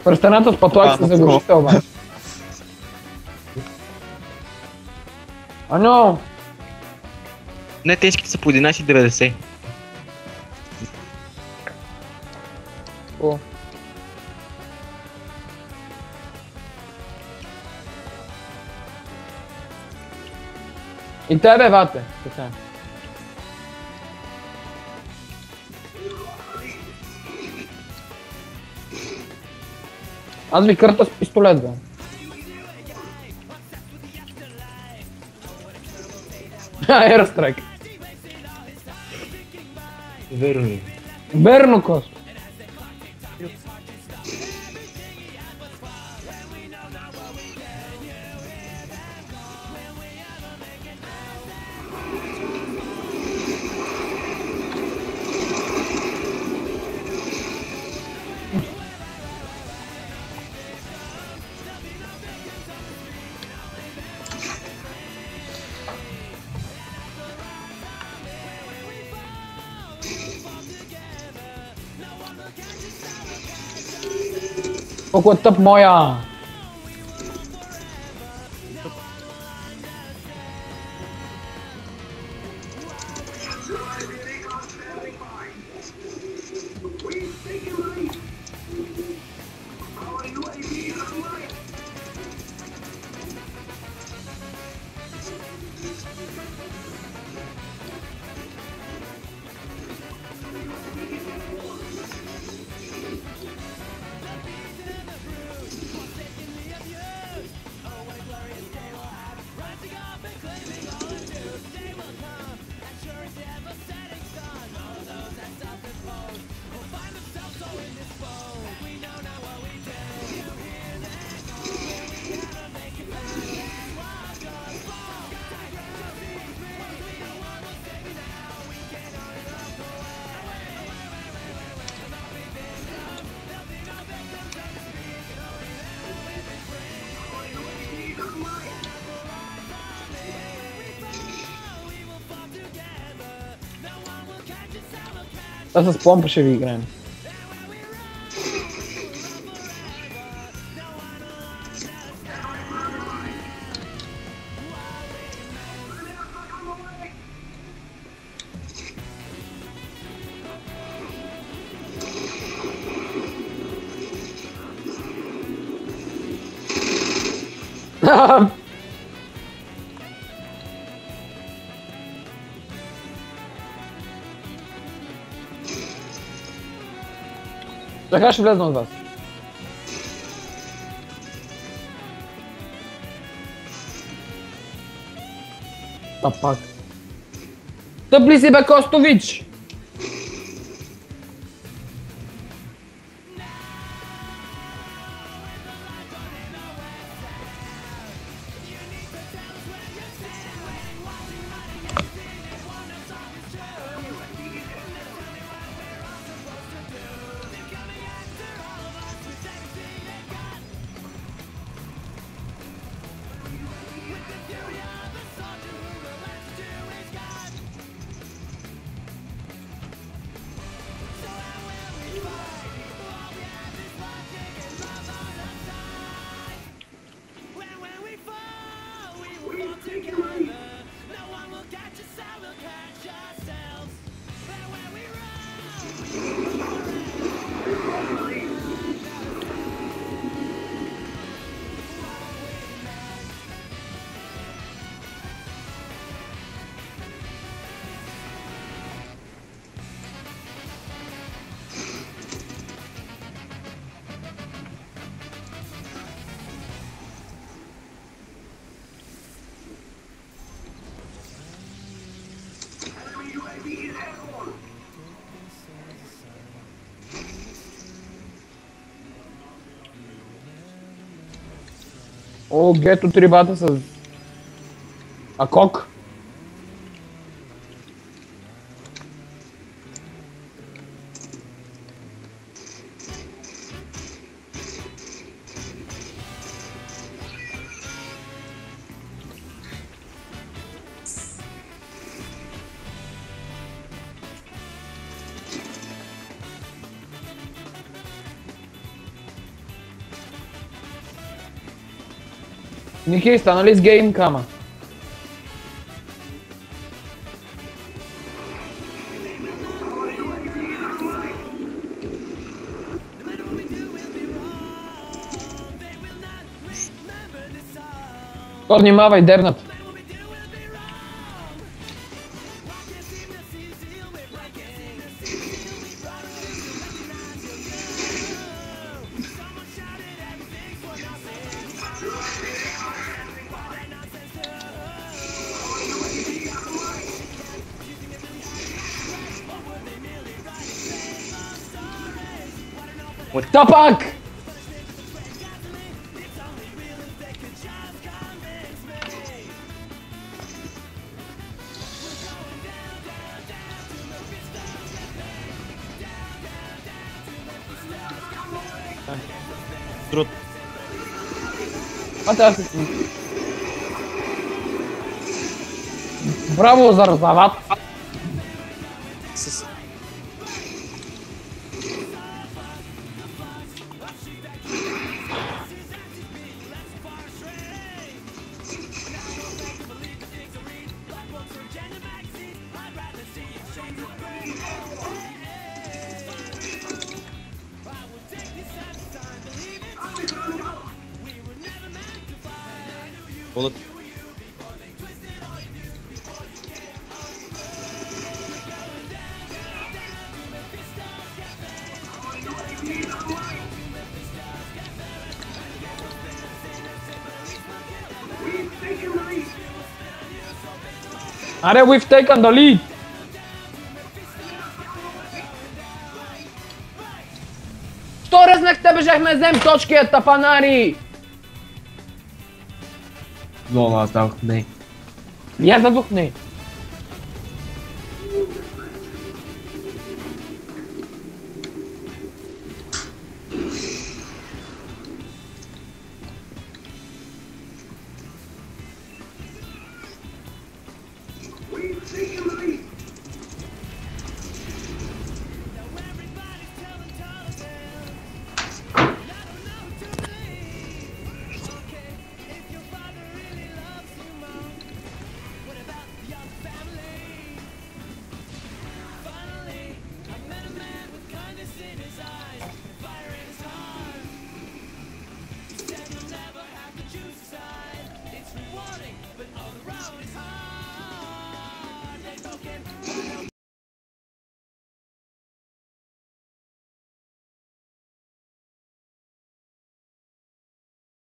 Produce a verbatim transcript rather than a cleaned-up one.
Престанете с пътувак се заглушите обаче. Ано! Не, тежките са по единайсет и деветдесет. О. И тебе, вате. Така. Аз ви кърта с пистолет, бе. Airstrike. Верно. Верно, Косто. Колко е тъп моя! Та с помпа ще ви играем. Така ще влезна от вас. А пак. Тъпли си, бе, Костович! О, гето трибата с... Акок? Niki, stanuli s gamekama. Korni, mavaj dernat. Tapak! Trut. A teraz jest... Brawo, zarzawat. С- Bullet. Are, we've taken the lead. Što reznek tebe žehme zem točke tapanari? Lola zdachni. Ja zaduchny.